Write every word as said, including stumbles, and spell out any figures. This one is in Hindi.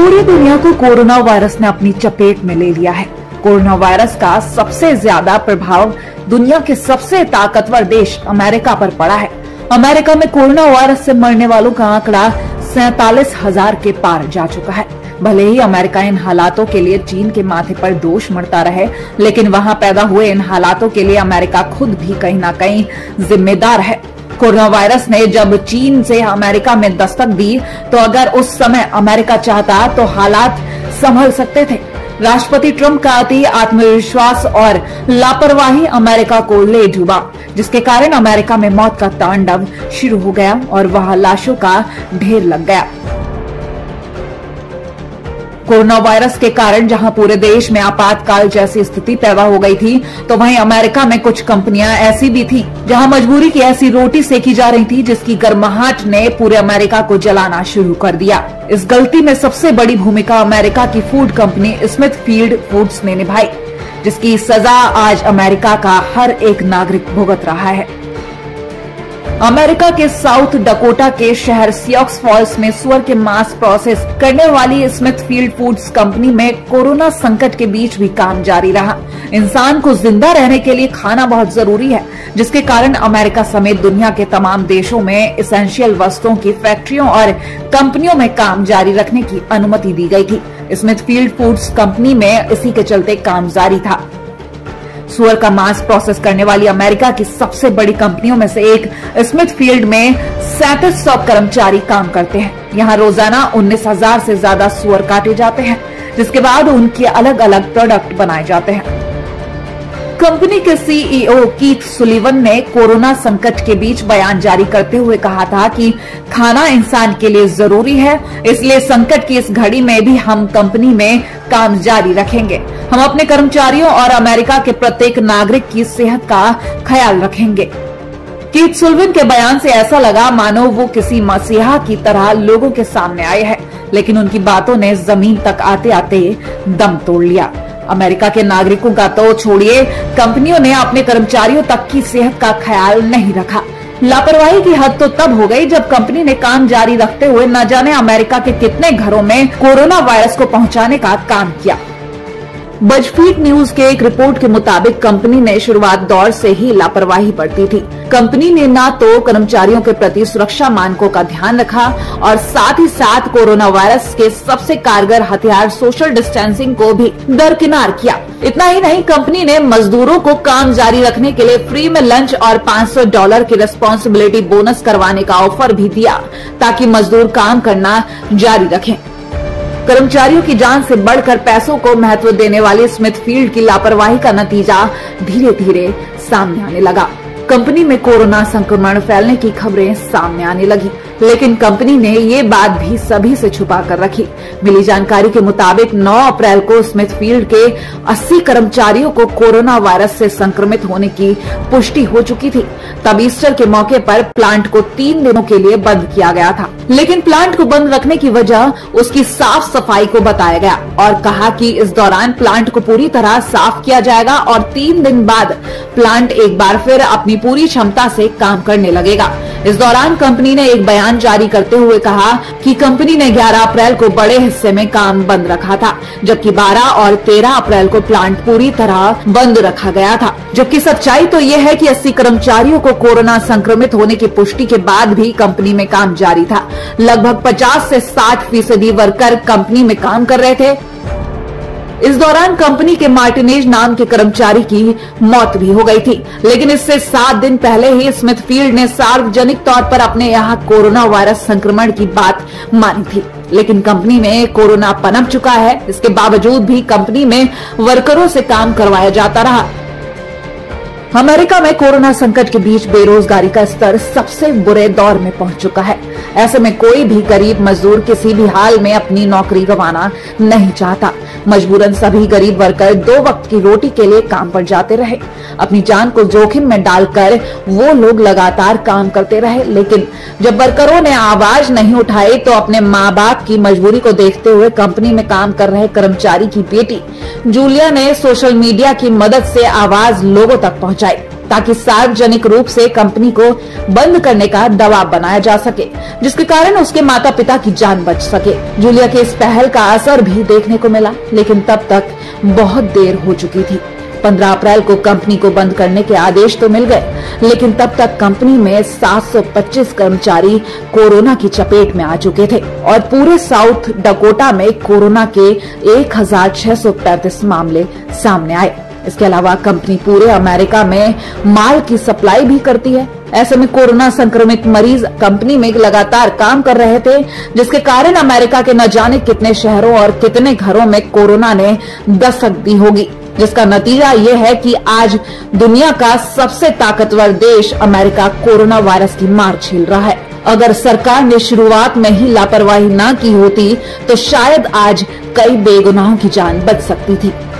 पूरी दुनिया को कोरोना वायरस ने अपनी चपेट में ले लिया है। कोरोना वायरस का सबसे ज्यादा प्रभाव दुनिया के सबसे ताकतवर देश अमेरिका पर पड़ा है। अमेरिका में कोरोना वायरस से मरने वालों का आंकड़ा सैतालीस हजार के पार जा चुका है। भले ही अमेरिका इन हालातों के लिए चीन के माथे पर दोष मढ़ता रहे, लेकिन वहां पैदा हुए इन हालातों के लिए अमेरिका खुद भी कहीं न कहीं जिम्मेदार है। कोरोना वायरस ने जब चीन से अमेरिका में दस्तक दी, तो अगर उस समय अमेरिका चाहता तो हालात संभल सकते थे। राष्ट्रपति ट्रंप का अति आत्मविश्वास और लापरवाही अमेरिका को ले डूबा, जिसके कारण अमेरिका में मौत का तांडव शुरू हो गया और वहां लाशों का ढेर लग गया। कोरोना वायरस के कारण जहां पूरे देश में आपातकाल जैसी स्थिति पैदा हो गई थी, तो वहीं अमेरिका में कुछ कंपनियां ऐसी भी थीं जहां मजबूरी की ऐसी रोटी सेकी जा रही थी जिसकी गर्माहट ने पूरे अमेरिका को जलाना शुरू कर दिया। इस गलती में सबसे बड़ी भूमिका अमेरिका की फूड कंपनी स्मिथफील्ड फूड्स ने निभाई, जिसकी सजा आज अमेरिका का हर एक नागरिक भुगत रहा है। अमेरिका के साउथ डकोटा के शहर सियोक्स फॉल्स में सुअर के मांस प्रोसेस करने वाली स्मिथफील्ड फूड्स कंपनी में कोरोना संकट के बीच भी काम जारी रहा। इंसान को जिंदा रहने के लिए खाना बहुत जरूरी है, जिसके कारण अमेरिका समेत दुनिया के तमाम देशों में एसेंशियल वस्तुओं की फैक्ट्रियों और कंपनियों में काम जारी रखने की अनुमति दी गई थी। स्मिथफील्ड फूड्स कंपनी में इसी के चलते काम जारी था। सुअर का मांस प्रोसेस करने वाली अमेरिका की सबसे बड़ी कंपनियों में से एक स्मिथफील्ड में सैंतीस सौ कर्मचारी काम करते हैं। यहाँ रोजाना उन्नीस हजार से ज्यादा सुअर काटे जाते हैं, जिसके बाद उनके अलग अलग प्रोडक्ट बनाए जाते हैं। कंपनी के सीईओ कीथ सुलिवन ने कोरोना संकट के बीच बयान जारी करते हुए कहा था कि खाना इंसान के लिए जरूरी है, इसलिए संकट की इस घड़ी में भी हम कंपनी में काम जारी रखेंगे। हम अपने कर्मचारियों और अमेरिका के प्रत्येक नागरिक की सेहत का ख्याल रखेंगे। कीथ सुलिवन के बयान से ऐसा लगा मानो वो किसी मसीहा की तरह लोगों के सामने आए हैं, लेकिन उनकी बातों ने जमीन तक आते आते दम तोड़ लिया। अमेरिका के नागरिकों का तो छोड़िए, कंपनियों ने अपने कर्मचारियों तक की सेहत का ख्याल नहीं रखा। लापरवाही की हद तो तब हो गई जब कंपनी ने काम जारी रखते हुए न जाने अमेरिका के कितने घरों में कोरोना वायरस को पहुंचाने का काम किया। बजफीड न्यूज के एक रिपोर्ट के मुताबिक कंपनी ने शुरुआत दौर से ही लापरवाही बरती थी। कंपनी ने न तो कर्मचारियों के प्रति सुरक्षा मानकों का ध्यान रखा और साथ ही साथ कोरोना वायरस के सबसे कारगर हथियार सोशल डिस्टेंसिंग को भी दरकिनार किया। इतना ही नहीं, कंपनी ने मजदूरों को काम जारी रखने के लिए फ्री में लंच और पाँच सौ डॉलर की रिस्पॉन्सिबिलिटी बोनस करवाने का ऑफर भी दिया, ताकि मजदूर काम करना जारी रखें। कर्मचारियों की जान से बढ़कर पैसों को महत्व देने वाली स्मिथफील्ड की लापरवाही का नतीजा धीरे धीरे सामने आने लगा। कंपनी में कोरोना संक्रमण फैलने की खबरें सामने आने लगी, लेकिन कंपनी ने ये बात भी सभी से छुपा कर रखी। मिली जानकारी के मुताबिक नौ अप्रैल को स्मिथफील्ड के अस्सी कर्मचारियों को कोरोना वायरस से संक्रमित होने की पुष्टि हो चुकी थी। तब ईस्टर के मौके पर प्लांट को तीन दिनों के लिए बंद किया गया था, लेकिन प्लांट को बंद रखने की वजह उसकी साफ सफाई को बताया गया और कहा कि इस दौरान प्लांट को पूरी तरह साफ किया जाएगा और तीन दिन बाद प्लांट एक बार फिर अपनी पूरी क्षमता से काम करने लगेगा। इस दौरान कंपनी ने एक बयान जारी करते हुए कहा कि कंपनी ने ग्यारह अप्रैल को बड़े हिस्से में काम बंद रखा था, जबकि बारह और तेरह अप्रैल को प्लांट पूरी तरह बंद रखा गया था। जबकि सच्चाई तो ये है कि अस्सी कर्मचारियों को कोरोना संक्रमित होने की पुष्टि के बाद भी कंपनी में काम जारी था। लगभग पचास से साठ फीसदी वर्कर कंपनी में काम कर रहे थे। इस दौरान कंपनी के मार्टिनेज नाम के कर्मचारी की मौत भी हो गई थी, लेकिन इससे सात दिन पहले ही स्मिथफील्ड ने सार्वजनिक तौर पर अपने यहाँ कोरोना वायरस संक्रमण की बात मानी थी। लेकिन कंपनी में कोरोना पनप चुका है, इसके बावजूद भी कंपनी में वर्करों से काम करवाया जाता रहा। अमेरिका में कोरोना संकट के बीच बेरोजगारी का स्तर सबसे बुरे दौर में पहुंच चुका है। ऐसे में कोई भी गरीब मजदूर किसी भी हाल में अपनी नौकरी गंवाना नहीं चाहता। मजबूरन सभी गरीब वर्कर दो वक्त की रोटी के लिए काम पर जाते रहे। अपनी जान को जोखिम में डालकर वो लोग लगातार काम करते रहे, लेकिन जब वर्करों ने आवाज नहीं उठाई तो अपने माँ बाप की मजबूरी को देखते हुए कंपनी में काम कर रहे कर्मचारी की बेटी जूलिया ने सोशल मीडिया की मदद से आवाज लोगों तक पहुंचाई, ताकि सार्वजनिक रूप से कंपनी को बंद करने का दबाव बनाया जा सके, जिसके कारण उसके माता पिता की जान बच सके। जूलिया के इस पहल का असर भी देखने को मिला, लेकिन तब तक बहुत देर हो चुकी थी। पंद्रह अप्रैल को कंपनी को बंद करने के आदेश तो मिल गए, लेकिन तब तक कंपनी में सात सौ पच्चीस कर्मचारी कोरोना की चपेट में आ चुके थे और पूरे साउथ डकोटा में कोरोना के एक हजार छह सौ पैंतीस मामले सामने आए। इसके अलावा कंपनी पूरे अमेरिका में माल की सप्लाई भी करती है। ऐसे में कोरोना संक्रमित मरीज कंपनी में लगातार काम कर रहे थे, जिसके कारण अमेरिका के न जाने कितने शहरों और कितने घरों में कोरोना ने दस्तक दी होगी, जिसका नतीजा ये है कि आज दुनिया का सबसे ताकतवर देश अमेरिका कोरोना वायरस की मार झेल रहा है। अगर सरकार ने शुरुआत में ही लापरवाही न की होती तो शायद आज कई बेगुनाहों की जान बच सकती थी।